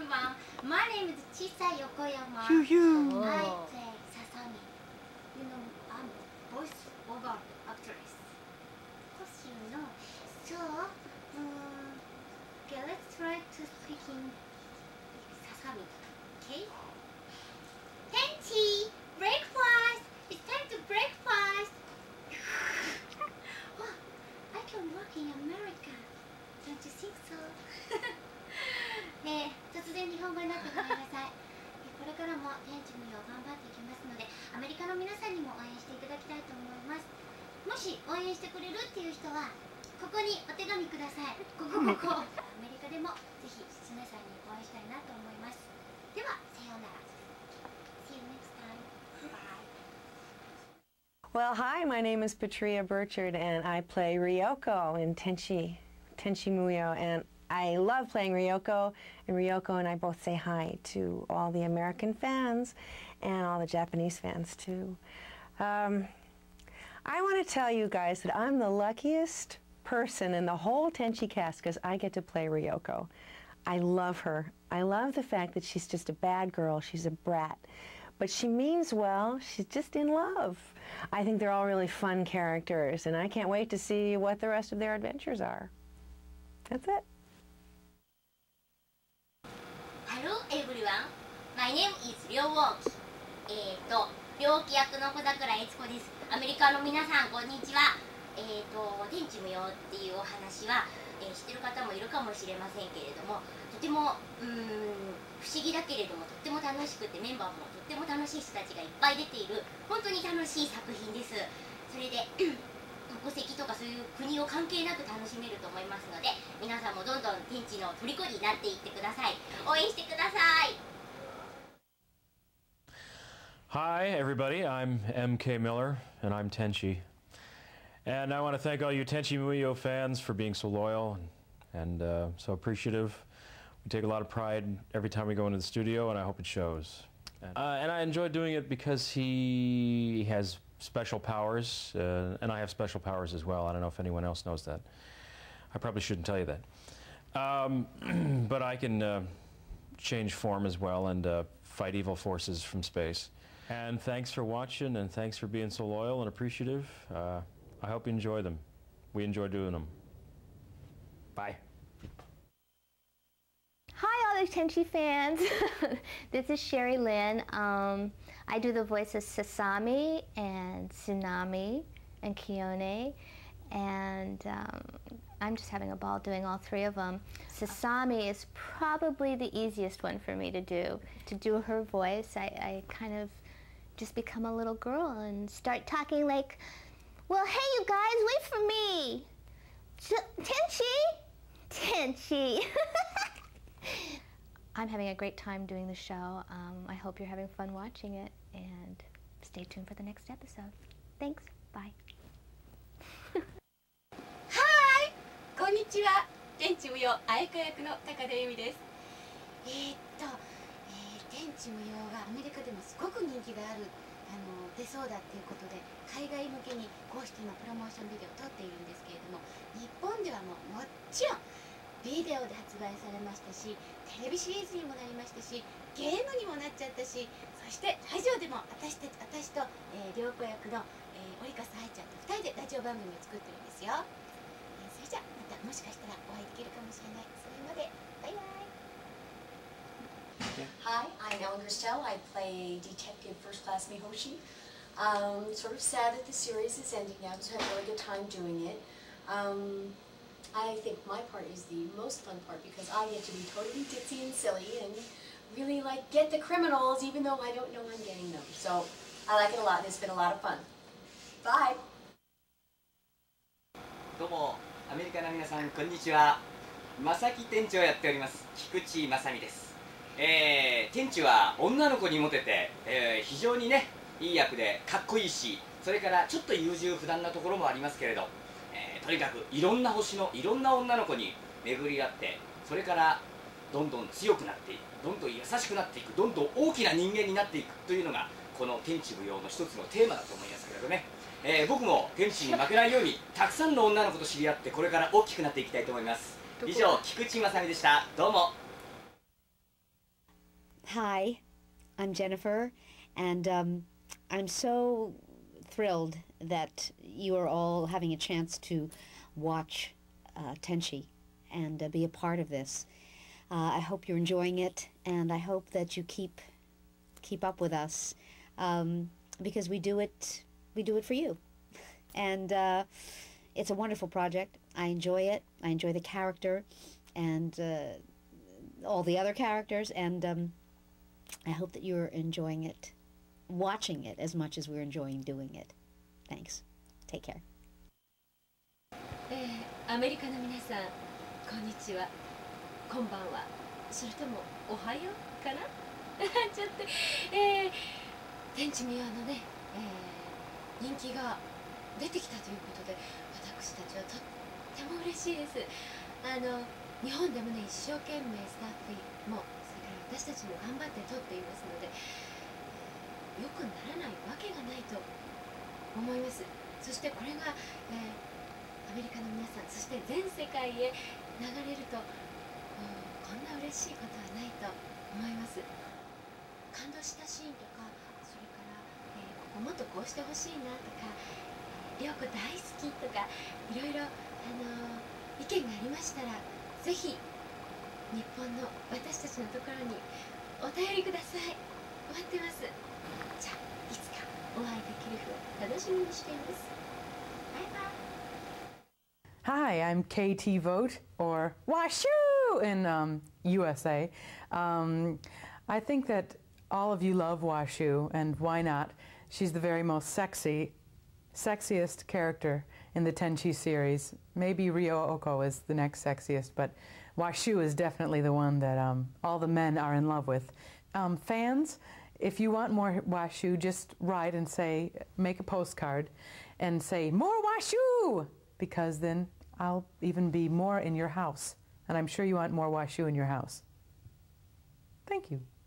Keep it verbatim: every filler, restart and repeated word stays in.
everyone. My name is Chisa Yokoyama. Shoo shoo. I play Sasami. You know, I'm voice-over actress. Of course, you know. So, um, okay, let's try to speak in Sasami. Okay? Tenchi, breakfast. It's time to breakfast. Oh, I can work in America. Don't you think so? えー、突然日本語になってごめんなさい。これからも天地無用頑張っていきますので、アメリカの皆さんにも応援していただきたいと思います。もし応援してくれるっていう人はここにお手紙ください。ここここアメリカでもぜひ皆さんにお会いしたいなと思います。ではさようなら。 See you next time. Bye. Well, hi, my name is Patria Burchard, and I play Ryoko in Tenchi, Tenchi Muyo, and I love playing Ryoko, and Ryoko and I both say hi to all the American fans and all the Japanese fans, too. Um, I want to tell you guys that I'm the luckiest person in the whole Tenchi cast because I get to play Ryoko. I love her. I love the fact that she's just a bad girl. She's a brat. But she means well. She's just in love. I think they're all really fun characters, and I can't wait to see what the rest of their adventures are. That's it. Hello everyone. My name is Ryo Wonki. えっと、病気役の小桜悦子です。アメリカの皆さん、こんにちは。えっと、天地無用っていうお話は、えー、知ってる方もいるかもしれませんけれども、とてもうーん不思議だけれどもとっても楽しくて、メンバーもとっても楽しい人たちがいっぱい出ている本当に楽しい作品です。それで国籍とかそういう国を関係なく楽しめると思いますので、皆さんもどんどん天地の虜になっていってください。応援してください。 Hi everybody, I'm M K Miller and I'm Tenchi. And I want to thank all you Tenchi Muyo fans for being so loyal and, and uh, so appreciative. We take a lot of pride every time we go into the studio, and I hope it shows. And, uh, and I enjoy doing it because he has special powers, uh, and I have special powers as well. I don't know if anyone else knows that. I probably shouldn't tell you that. Um, but I can uh, change form as well and uh, fight evil forces from space. And thanks for watching, and thanks for being so loyal and appreciative. Uh, I hope you enjoy them. We enjoy doing them. Bye. Hi, all the Tenchi fans. This is Sherry Lynn. Um, I do the voice of Sasami and Tsunami and Kione, and um, I'm just having a ball doing all three of them. Sasami is probably the easiest one for me to do. To do her voice, I, I kind of just become a little girl and start talking like, well, hey, you guys, wait for me. Tenchi? Tenchi. I'm having a great time doing the show. Um, I hope you're having fun watching it, and stay tuned for the next episode. Thanks. Bye. Hi! こんにちは。天地無用愛花役の高田由美です。えー、っと、えー、天地無用がアメリカでもすごく人気があるあの出そうだっていうことで、海外向けに公式のプロモーションビデオを撮っているんですけれども、日本ではもうもちろんビデオで発売されましたし、テレビシリーズにもなりましたし、ゲームにもなっちゃったし、そしてラジオでも私たち私と、えー、良子役の、えー、織笠愛ちゃんとふたりでラジオ番組を作ってるんですよ。えー、それじゃまたもしかしたらお会いできるかもしれない。それまでバイバイ。 Hi, I'm Ellen Christel. I play Detective First Class Mihoshi. Um, sort of sad that the series is ending now, because I had a really good time doing it. Um, I think my part is the most fun part because I get to be totally ditzy and silly and really like get the criminals even though I don't know I'm getting them. So I like it a lot and it's been a lot of fun. Bye! どうもアメリカの皆さんこんにちは。正木店長をやっております菊池正美です。えー、店長は女の子にモテて、えー、非常にねいい役でかっこいいし、それからちょっと優柔不断なところもありますけれど、えー、とにかくいろんな星のいろんな女の子に巡り合って、それからどんどん強くなっていく、どんどん優しくなっていく、どんどん大きな人間になっていくというのがこの天地無用の一つのテーマだと思いますけれどね、えー、僕も天地に負けないようにたくさんの女の子と知り合ってこれから大きくなっていきたいと思います。以上菊池正美でした。どうも。 Hi, I'm Jennifer, and um, I'm so thrilled that you are all having a chance to watch uh, Tenchi and uh, be a part of this. Uh, I hope you're enjoying it, and I hope that you keep keep up with us um, because we do it we do it for you, and uh, it's a wonderful project. I enjoy it. I enjoy the character and uh, all the other characters, and um, I hope that you're enjoying it, watching it as much as we're enjoying doing it. Thanks. Take care. えー、アメリカの皆さん、こんにちは、こんばんは、それともおはようかなちょっと、えー、天地無用のね、えー、人気が出てきたということで、私たちはとっても嬉しいです。あの日本でもね、一生懸命スタッフもそれから私たちも頑張って撮っていますので、良くならないわけがないと思います。そしてこれが、えー、アメリカの皆さん、そして全世界へ流れると、こんな嬉しいことはないと思います。感動したシーンとか、それから、えー、ここもっとこうしてほしいなとか、涼子大好きとか、いろいろ、あのー、意見がありましたら、ぜひ日本の私たちのところにお便りください。待ってます。じゃあいつかお会いできる日を楽しみにしています。バイバイ。 Hi, I'm K T Vogt, or Washu in um, U S A. Um, I think that all of you love Washu, and why not? She's the very most sexy, sexiest character in the Tenchi series. Maybe Ryoko is the next sexiest, but Washu is definitely the one that um, all the men are in love with. Um, fans, if you want more Washu, just write and say, make a postcard and say, more Washu! Because then I'll even be more in your house. And I'm sure you want more Washu in your house. Thank you.